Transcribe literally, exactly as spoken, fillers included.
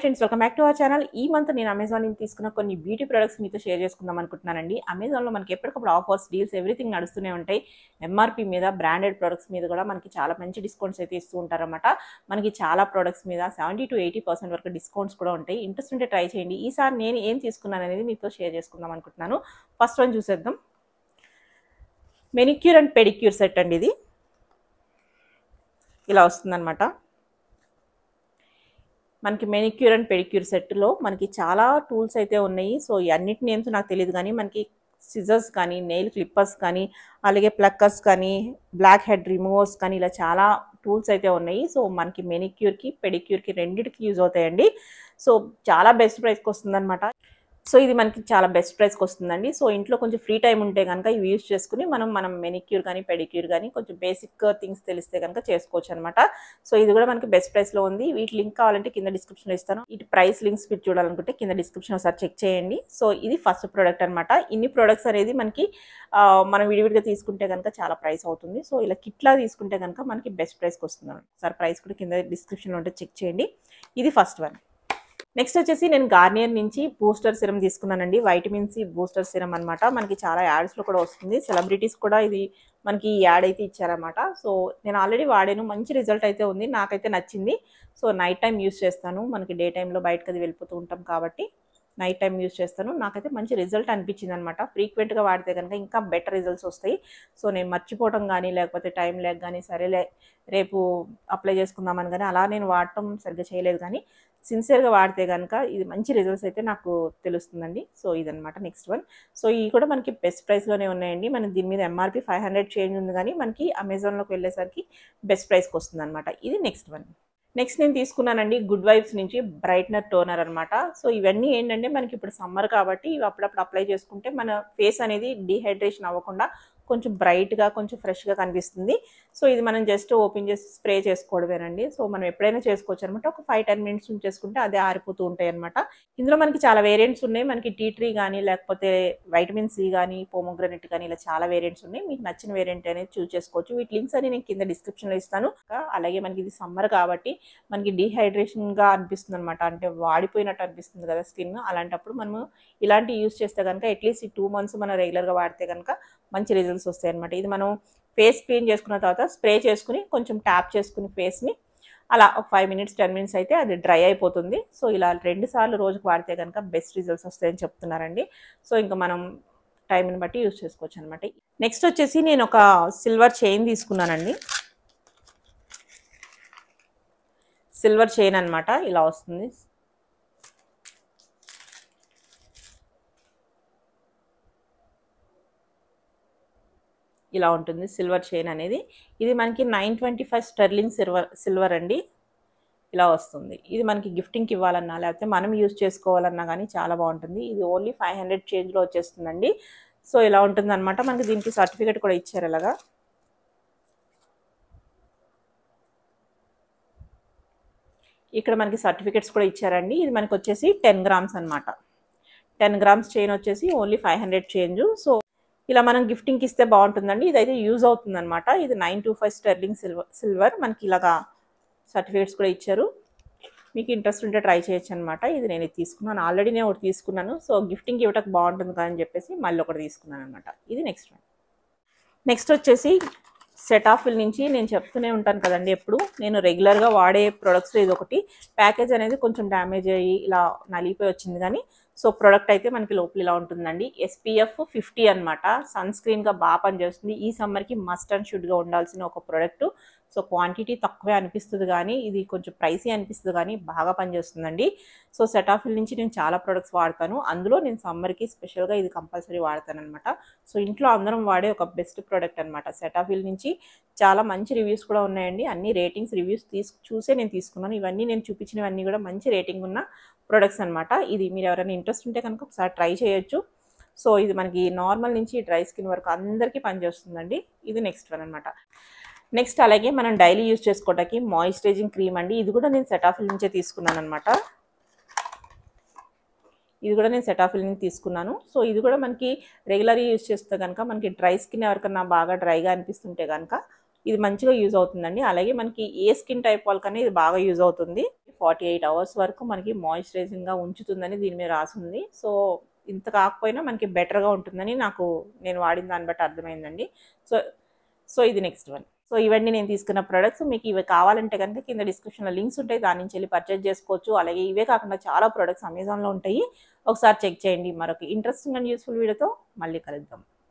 Friends, welcome back to our channel. ఈ month నేను Amazon నుంచి తీసుకున్న కొన్ని బ్యూటీ ప్రొడక్ట్స్ మీతో షేర్ చేసుకుందాం అనుకుంటున్నానండి. అమెజాన్లో మనకి ఎప్పటికప్పుడు ఆఫర్స్, డీల్స్ ఎవ్రీథింగ్ నడుస్తూనే ఉంటాయి. ఎంఆర్పీ మీద, బ్రాండెడ్ ప్రొడక్ట్స్ మీద కూడా మనకి చాలా మంచి డిస్కౌంట్స్ అయితే ఇస్తూ ఉంటారన్నమాట. మనకి చాలా ప్రొడక్ట్స్ మీద సెవెంటీ టు ఎయిటీ పర్సెంట్ వరకు డిస్కౌంట్స్ కూడా ఉంటాయి. ఇంట్రెస్ట్ ఉంటే ట్రై చేయండి. ఈసారి నేను ఏం తీసుకున్నాను అనేది మీతో షేర్ చేసుకుందాం అనుకుంటున్నాను. ఫస్ట్ వన్ చూసేద్దాం. మెనిక్యూర్ అండ్ పెడిక్యూర్ సెట్ అండి. ఇది ఇలా వస్తుందన్నమాట. మనకి మెనిక్యూర్ అండ్ పెడిక్యూర్ సెట్లో మనకి చాలా టూల్స్ అయితే ఉన్నాయి. సో ఈ అన్నిటి నేమ్స్ నాకు తెలియదు, కానీ మనకి సిజర్స్ కానీ, నెయిల్ క్లిప్పర్స్ కానీ, అలాగే ప్లక్కర్స్ కానీ, బ్లాక్ హెడ్ రిమూవర్స్ కానీ, ఇలా చాలా టూల్స్ అయితే ఉన్నాయి. సో మనకి మెనిక్యూర్కి, పెడిక్యూర్కి రెండింటికి యూజ్ అవుతాయండి. సో చాలా బెస్ట్ ప్రైస్కి వస్తుందన్నమాట. సో ఇది మనకి చాలా బెస్ట్ ప్రైస్కి వస్తుందండి. సో ఇంట్లో కొంచెం ఫ్రీ టైం ఉంటే కనుక ఇవి యూజ్ చేసుకుని మనం మనం మెనిక్యూర్ కానీ, పెడిక్యూర్ కానీ కొంచెం బేసిక్ థింగ్స్ తెలిస్తే కనుక చేసుకోవచ్చు అనమాట. సో ఇది కూడా మనకి బెస్ట్ ప్రైస్లో ఉంది. వీటి లింక్ కావాలంటే కింద డిస్క్రిప్షన్లో ఇస్తాను. ఇటు ప్రైస్ లింక్స్ మీరు చూడాలనుకుంటే కింద డిస్క్రిప్షన్ ఒకసారి చెక్ చేయండి. సో ఇది ఫస్ట్ ప్రోడక్ట్ అనమాట. ఇన్ని ప్రోడక్ట్స్ అనేది మనకి మనం విడివిడిగా తీసుకుంటే కనుక చాలా ప్రైస్ అవుతుంది. సో ఇలా కిట్లా తీసుకుంటే కనుక మనకి బెస్ట్ ప్రైస్కి వస్తుంది అనమాట. సార్ ప్రైస్ కూడా కింద డిస్క్రిప్షన్లో ఉంటే చెక్ చేయండి. ఇది ఫస్ట్ వన్. నెక్స్ట్ వచ్చేసి నేను గార్నియర్ నుంచి బూస్టర్ సిరం తీసుకున్నానండి. వైటమిన్ సి బూస్టర్ సిరం అనమాట. మనకి చాలా యాడ్స్లో కూడా వస్తుంది. సెలబ్రిటీస్ కూడా ఇది మనకి యాడ్ అయితే ఇచ్చారనమాట. సో నేను ఆల్రెడీ వాడాను, మంచి రిజల్ట్ అయితే ఉంది, నాకైతే నచ్చింది. సో నైట్ టైం యూస్ చేస్తాను. మనకి డే టైంలో బయటకు అది వెళ్ళిపోతూ ఉంటాం కాబట్టి నైట్ టైం యూస్ చేస్తాను. నాకైతే మంచి రిజల్ట్ అనిపించింది అనమాట. ఫ్రీక్వెంట్గా వాడితే కనుక ఇంకా బెటర్ రిజల్ట్స్ వస్తాయి. సో నేను మర్చిపోవడం కానీ, లేకపోతే టైం లేక కానీ, సరేలే రేపు అప్లై చేసుకుందామని కానీ అలా నేను వాడటం సరిగ్గా చేయలేదు. కానీ సిన్సియర్గా వాడితే కనుక ఇది మంచి రిజల్ట్స్ అయితే నాకు తెలుస్తుందండి. సో ఇదనమాట నెక్స్ట్ వన్. సో ఇవి కూడా మనకి బెస్ట్ ప్రైస్లోనే ఉన్నాయండి. మనకి దీని మీద ఎంఆర్పి ఫైవ్ హండ్రెడ్ చేంజ్ ఉంది, కానీ మనకి అమెజాన్లోకి వెళ్ళేసరికి బెస్ట్ ప్రైస్కి వస్తుంది అనమాట. ఇది నెక్స్ట్ వన్. నెక్స్ట్ నేను తీసుకున్నానండి గుడ్ వైబ్స్ నుంచి బ్రైట్నర్ టోనర్ అనమాట. సో ఇవన్నీ ఏంటంటే మనకి ఇప్పుడు సమ్మర్ కాబట్టి ఇవి అప్పుడప్పుడు అప్లై చేసుకుంటే మన ఫేస్ అనేది డీహైడ్రేషన్ అవ్వకుండా కొంచెం బ్రైట్గా, కొంచెం ఫ్రెష్గా కనిపిస్తుంది. సో ఇది మనం జస్ట్ ఓపెన్ చేసి స్ప్రే చేసుకోవడమేనండి. సో మనం ఎప్పుడైనా చేసుకోవచ్చు అనమాట. ఒక ఫైవ్ టెన్ మినిట్స్ ఉంచేసుకుంటే అదే ఆరిపోతూ ఉంటాయి అనమాట. ఇందులో మనకి చాలా వేరియంట్స్ ఉన్నాయి. మనకి టీ ట్రీ కానీ, లేకపోతే వైటమిన్ సి కానీ, పోమోగ్రనేట్ కానీ, ఇలా చాలా వేరియంట్స్ ఉన్నాయి. మీకు నచ్చిన వేరియంట్ అనేది చూస్ చేసుకోవచ్చు. వీటి లింక్స్ అని నేను కింద డిస్క్రిప్షన్లో ఇస్తాను. అలాగే మనకి ఇది సమ్మర్ కాబట్టి మనకి డీహైడ్రేషన్గా అనిపిస్తుంది అనమాట. అంటే వాడిపోయినట్టు అనిపిస్తుంది కదా స్కిన్. అలాంటప్పుడు మనము ఇలాంటి యూస్ చేస్తే కనుక అట్లీస్ట్ ఈ టూ మంత్స్ మనం రెగ్యులర్గా వాడితే కనుక మంచి రిజల్ట్స్ వస్తాయి అనమాట. ఇది మనం ఫేస్ క్లీన్ చేసుకున్న తర్వాత స్ప్రే చేసుకుని కొంచెం ట్యాప్ చేసుకుని ఫేస్ని అలా ఒక ఫైవ్ మినిట్స్ టెన్ మినిట్స్ అయితే అది డ్రై అయిపోతుంది. సో ఇలా రెండు సార్లు రోజుకు వాడితే కనుక బెస్ట్ రిజల్ట్స్ వస్తాయని చెప్తున్నారండి. సో ఇంకా మనం టైంని బట్టి యూజ్ చేసుకోవచ్చు అనమాట. నెక్స్ట్ వచ్చేసి నేను ఒక సిల్వర్ చైన్ తీసుకున్నానండి. సిల్వర్ చైన్ అనమాట. ఇలా వస్తుంది. ఇలా ఉంటుంది సిల్వర్ చైన్ అనేది. ఇది మనకి nine twenty five sterling silver silver అండి. ఇలా వస్తుంది. ఇది మనకి గిఫ్టింగ్కి ఇవ్వాలన్నా, లేకపోతే మనం యూజ్ చేసుకోవాలన్నా కానీ చాలా బాగుంటుంది. ఇది ఓన్లీ ఫైవ్ హండ్రెడ్ చేంజ్లో వచ్చేస్తుందండి. సో ఇలా ఉంటుంది అనమాట. మనకి దీనికి సర్టిఫికేట్ కూడా ఇచ్చారు. అలాగా ఇక్కడ మనకి సర్టిఫికేట్స్ కూడా ఇచ్చారండి. ఇది మనకి వచ్చేసి టెన్ గ్రామ్స్ అనమాట. టెన్ గ్రామ్స్ చైన్ వచ్చేసి only five hundred change. So ఇలా మనం గిఫ్టింగ్కి ఇస్తే బాగుంటుందండి. ఇదైతే యూజ్ అవుతుంది అనమాట. ఇది nine two five sterling silver silver మనకి ఇలాగా సర్టిఫికేట్స్ కూడా ఇచ్చారు. మీకు ఇంట్రెస్ట్ ఉంటే ట్రై చేయొచ్చు అనమాట. ఇది నేను ఇది తీసుకున్నాను. ఆల్రెడీ నేను ఒకటి తీసుకున్నాను. సో గిఫ్టింగ్కి ఇవ్వటం బాగుంటుంది కదా అని చెప్పేసి మళ్ళీ ఒకటి తీసుకున్నాను అనమాట. ఇది నెక్స్ట్ వన్. నెక్స్ట్ వచ్చేసి సెటాఫిల్ నుంచి నేను చెప్తూనే ఉంటాను కదండి, ఎప్పుడు నేను రెగ్యులర్గా వాడే ప్రొడక్ట్స్లో ఇది ఒకటి. ప్యాకేజ్ అనేది కొంచెం డ్యామేజ్ అయ్యి ఇలా నలిగిపోయి వచ్చింది, కానీ సో ప్రోడక్ట్ అయితే మనకి లోపల ఇలా ఉంటుందండి. ఎస్పీఎఫ్ ఫిఫ్టీ అనమాట. సన్ స్క్రీన్గా బాగా పనిచేస్తుంది. ఈ సమ్మర్కి మస్ట్ అండ్ షుడ్గా ఉండాల్సిన ఒక ప్రోడక్ట్. సో క్వాంటిటీ తక్కువే అనిపిస్తుంది, కానీ ఇది కొంచెం ప్రైసీ అనిపిస్తుంది, కానీ బాగా పనిచేస్తుందండి. సో సెటాఫిల్ నుంచి నేను చాలా ప్రొడక్ట్స్ వాడతాను. అందులో నేను సమ్మర్కి స్పెషల్గా ఇది కంపల్సరీ వాడతాను అనమాట. సో ఇంట్లో అందరం వాడే ఒక బెస్ట్ ప్రోడక్ట్ అనమాట. సెటాఫిల్ నుంచి చాలా మంచి రివ్యూస్ కూడా ఉన్నాయండి. అన్ని రేటింగ్స్ రివ్యూస్ తీసు చూసే నేను తీసుకున్నాను. ఇవన్నీ నేను చూపించినవన్నీ కూడా మంచి రేటింగ్ ఉన్న ప్రొడక్ట్స్ అనమాట. ఇది మీరు ఎవరైనా ఇంట్రెస్ట్ ఉంటే కనుక ఒకసారి ట్రై చేయొచ్చు. సో ఇది మనకి నార్మల్ నుంచి డ్రై స్కిన్ వరకు అందరికీ పనిచేస్తుందండి. ఇది నెక్స్ట్ వన్ అనమాట. నెక్స్ట్ అలాగే మనం డైలీ యూజ్ చేసుకోవడానికి మాయిశ్చరైజింగ్ క్రీమ్ అండి. ఇది కూడా నేను సెటాఫిల్ నుంచే తీసుకున్నాను అనమాట. ఇది కూడా నేను సెటాఫిల్ నుంచి తీసుకున్నాను. సో ఇది కూడా మనకి రెగ్యులర్గా యూజ్ చేస్తే కనుక మనకి డ్రై స్కిన్ ఎవరికన్నా బాగా డ్రైగా అనిపిస్తుంటే కనుక ఇది మంచిగా యూజ్ అవుతుందండి. అలాగే మనకి ఏ స్కిన్ టైప్ వాళ్ళకన్నా ఇది బాగా యూజ్ అవుతుంది. ఫార్టీ ఎయిట్ అవర్స్ వరకు మనకి మాయిశ్చరైజింగ్గా ఉంచుతుందని దీని మీద రాసింది. సో ఇంత కాకపోయినా మనకి బెటర్గా ఉంటుందని నాకు నేను వాడిన దాన్ని బట్టి అర్థమైందండి. సో సో ఇది నెక్స్ట్ వన్. సో ఇవన్నీ నేను తీసుకున్న ప్రొడక్ట్స్. మీకు ఇవి కావాలంటే కనుక కింద డిస్క్రిప్షన్లో లింక్స్ ఉంటాయి, దాని నుంచి వెళ్ళి పర్చేజ్ చేసుకోవచ్చు. అలాగే ఇవే కాకుండా చాలా ప్రొడక్ట్స్ అమెజాన్లో ఉంటాయి, ఒకసారి చెక్ చేయండి. మరొక ఇంట్రెస్టింగ్ అండ్ యూస్ఫుల్ వీడియోతో మళ్ళీ కలుద్దాం.